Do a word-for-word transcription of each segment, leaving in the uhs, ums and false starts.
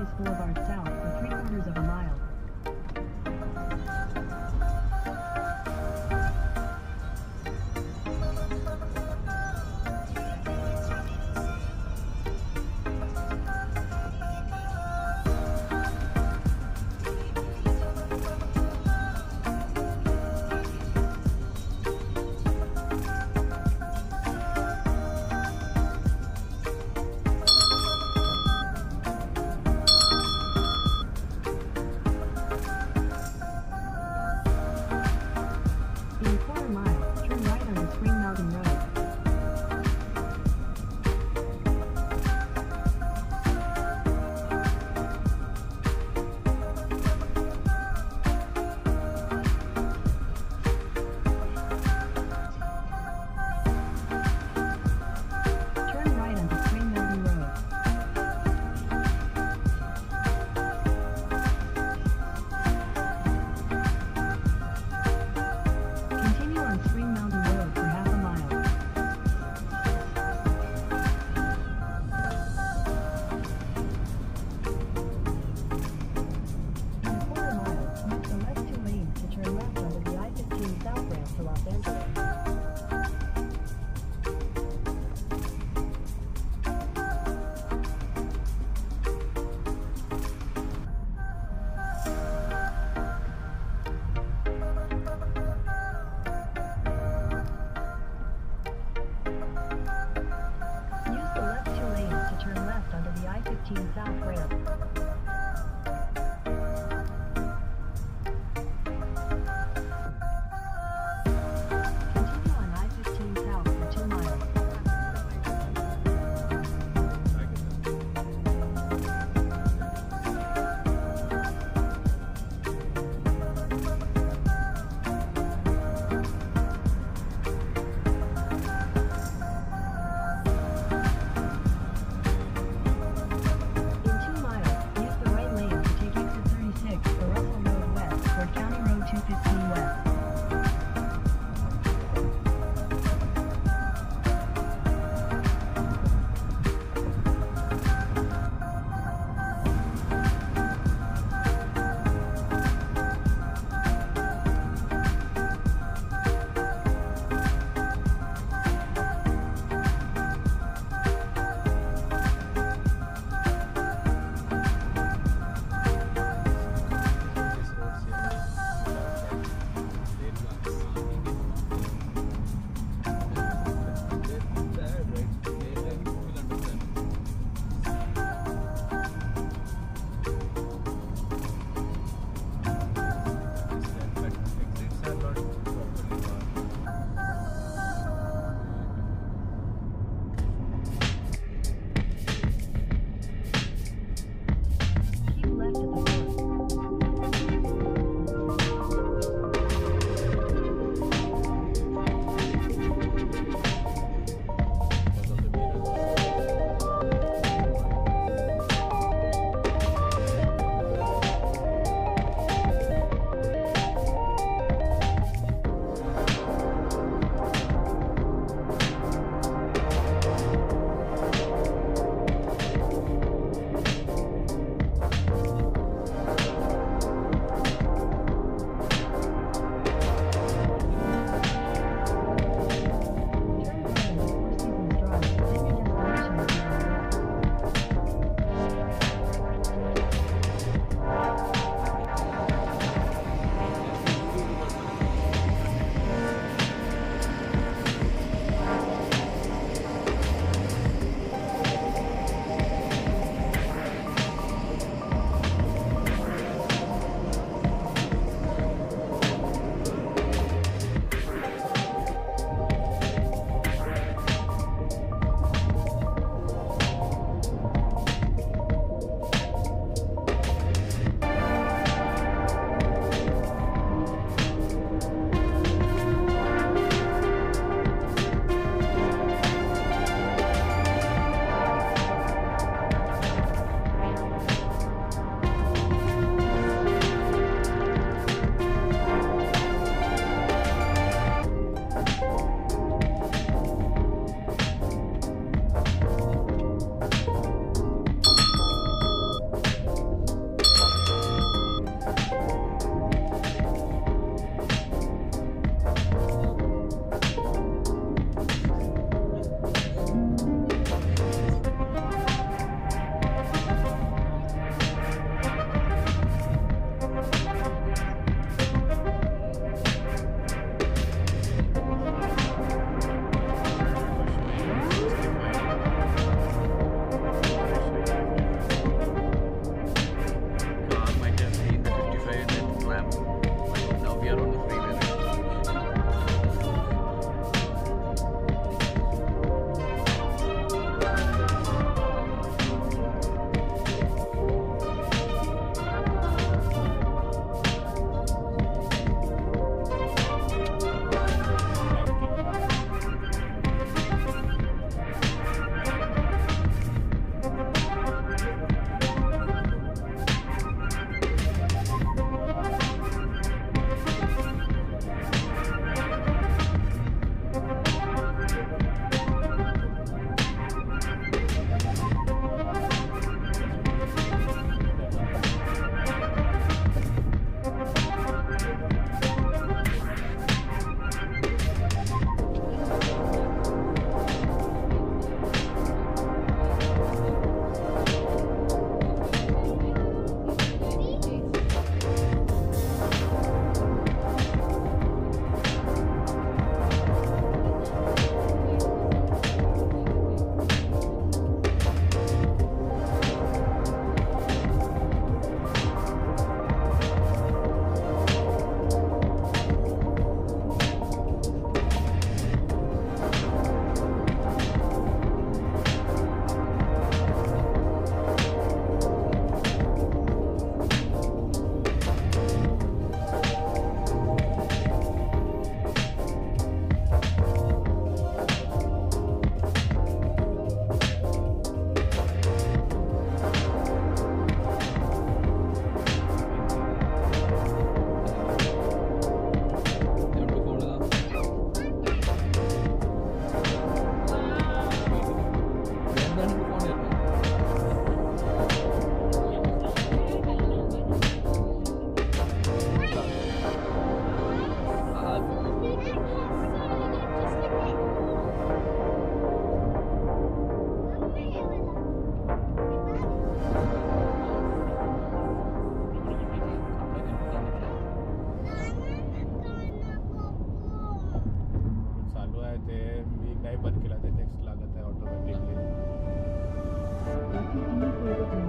Chinese Boulevard south for three quarters of a mile.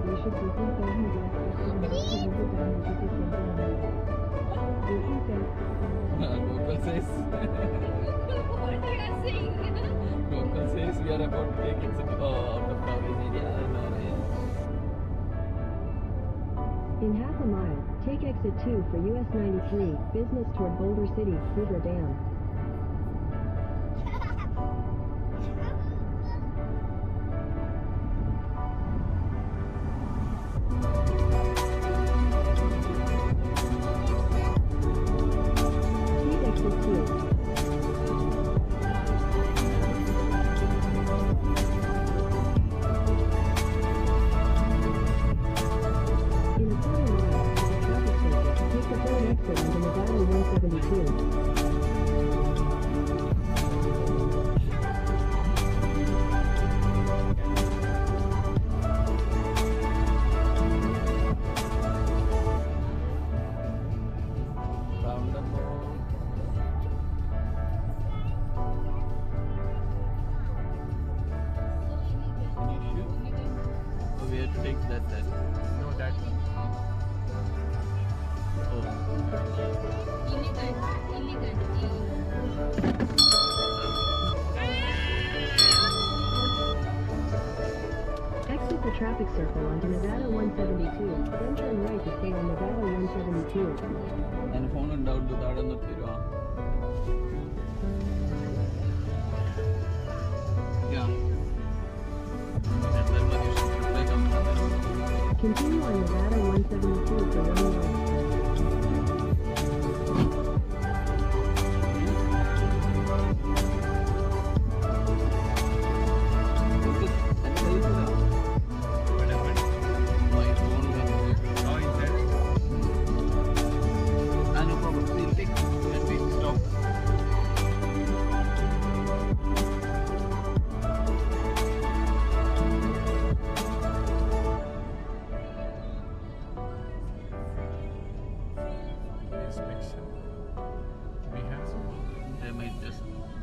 we should complete the route and visit the city center. Vision says, Google says. What you are saying? Google says we are about to take it uh, out of coverage area and orange. in half a mile, take exit two for U S ninety-three, business toward Boulder City, Hoover Dam. Take exit two. In a quarter mile, at the traffic circle, take the third exit onto Nevada one seventy-two. Roundabout. Any issue? Oh, we have to take that then. No, that one. Oh. Exit the traffic circle onto Nevada one seventy-two, then turn right to stay on Nevada one seventy-two. And phone and out to that and the Tira. Yeah. And then when you should reply come from Continue on Nevada one seventy-two for one mile. What happened? My phone went. Oh, is that? Ah, no problem. We'll take and we stop. Inspection. We have some. They might just.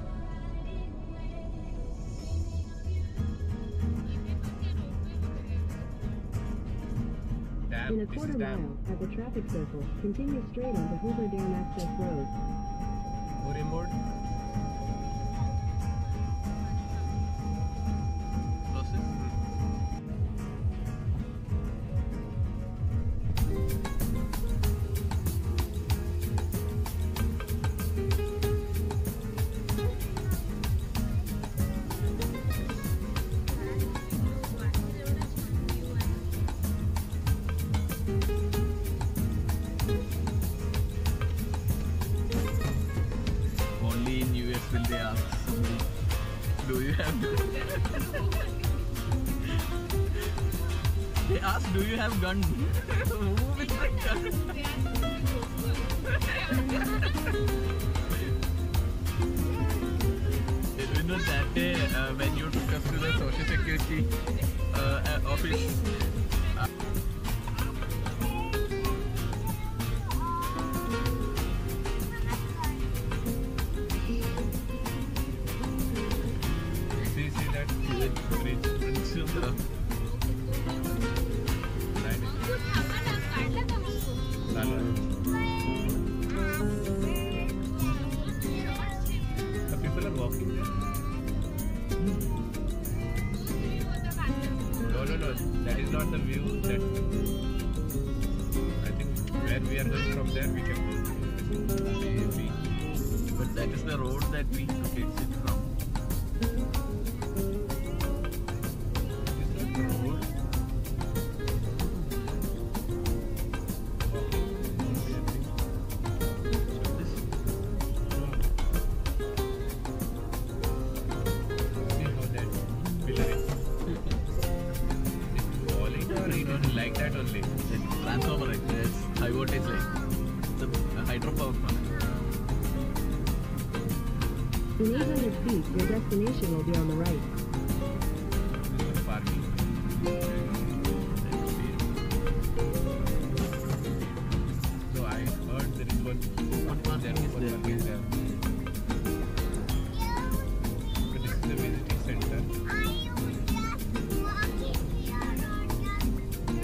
Dam. In a This quarter is mile, dam. at the traffic circle, continue straight onto Hoover Dam Access Road. Hoover Road. Process. Only in U S will they ask somebody, do you have gun? They ask, do you have gun? Who will bring gun? You know that day uh, when you took us to the social security uh, uh, office. uh, See, see that bridge. Prince of the- Line is चालू आहे. The people are walking there. No, no, no. That is not the view. That I think where we are going from there, we can go. Maybe. But that is the road that we took exit from. It's not the road. See how that pillar is. It's falling or you don't like that only. It's a transformer, like it's high voltage line. It's a hydropower plant. In eight hundred feet, your destination will be on the right. This is parking. So I heard there is one. One parking is one there. parking is there. So this is the visiting center.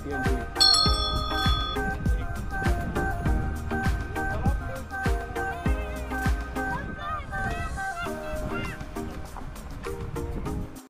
T N T.